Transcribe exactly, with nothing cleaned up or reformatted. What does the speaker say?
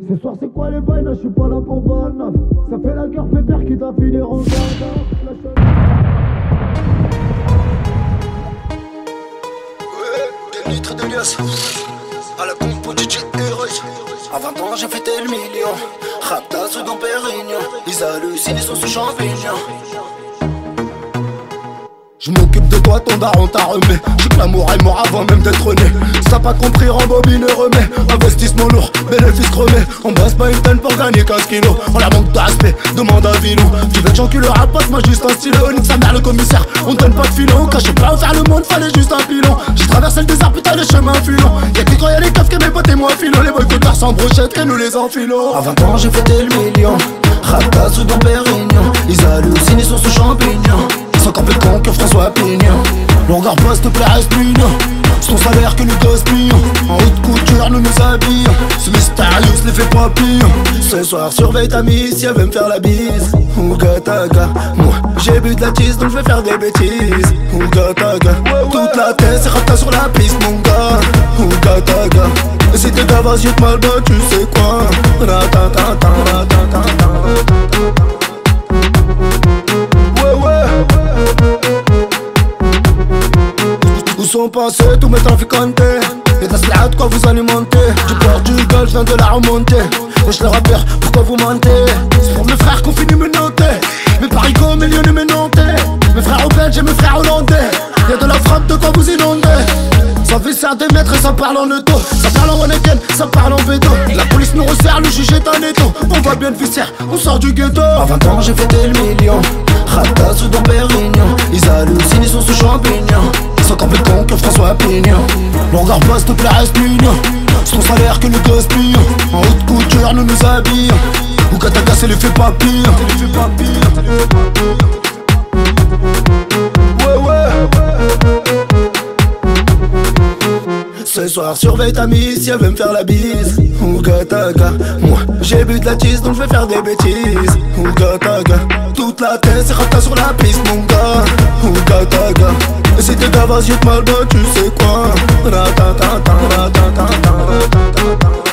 Ce soir c'est quoi les bails, là je suis pas là pour balle. Ça fait la guerre, fait père qui t'a filé en Des litres de liasse à la compo D J Heroes. À vingt ans j'ai fêté le million. Raptas dans Pérignon. Ils hallucinent, ils sont sous champignons. Je m'occupe de toi, ton daron t'a remis. J'ai que l'amour est mort avant même d'être né. Si t'as pas compris, rembobine et remets. Investissement lourd, bénéfice crevé. On bosse pas une tonne pour gagner quinze kilos. On la manque de respect, demande à Vilo. Tu veux que j'encule le rap, moi juste un stylo. Nique sa mère le commissaire, on donne pas de filon. Quand j'ai pas faire le monde, fallait juste un pilon. J'ai traversé le désert, putain les chemins filons. Y'a que quand y'a les keufs que mes potes et moi filons. Les boycotteurs sans brochette que nous les enfilons. À vingt ans j'ai fêté le million. Raptas ou dans Pérignon. Ils hallucinent, ils sont sous champignons. Sans qu'un peu con que François Pignon. Le regard pas s'il te plaît reste mignon. C'est ton salaire que nous gaspillons. En haute couture nous nous habillons. Ce mystérieux les fait pas pire. Ce soir surveille ta miss si elle veut me faire la bise. Ouga taga. Moi j'ai bu de la tisse donc je vais faire des bêtises. Ouga taga. Toute la tête c'est rapta sur la piste mon gars. Ouga taga. Et si t'es gavas j'ai te mal bas tu sais quoi. Ratatata ratatata. Où sont passés tous mes trafiquantes? Y'a de la slade quoi vous alimentez. Du Portugal je viens de la remonter. Wesh les rappeurs pourquoi vous mentez? C'est pour mes frères qu'on finit menottés. Mes parigots millionnaires mes nantais. Mes frères au belges et mes frères hollandais. Y'a de la frappe de quoi vous inonder. Ça fait serre des mètres et ça parle en auto. Ça parle en one-again, ça parle en veto. La police nous resserre, le juge est un étau. On va bien le viscère, on sort du ghetto. À vingt ans j'ai fêté le million. Raptas ou dans Pérignon. Ils hallucinent, ils sont sous champignons. Sans qu'un peu con que François Pignon. Le regard pas s'il te plaît reste mignon. C'est ton salaire que nous gaspillons. En haute couture nous nous habillons. Ou Kataga c'est l'effet papillon. Ouais ouais. Ce soir surveille ta miss si elle veut me faire la bise. Ouga taga. Moi j'ai bu de la tisse donc je vais faire des bêtises. Ouga taga. Toute la tête c'est rapta sur la piste mon gars. Ouga taga. Et si t'es gavas j'ai te mal bas tu sais quoi. Ratatata ratatata ratatata.